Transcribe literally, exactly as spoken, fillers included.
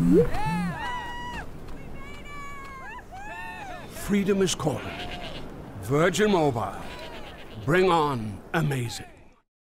Freedom is calling. Virgin Mobile. Bring on amazing.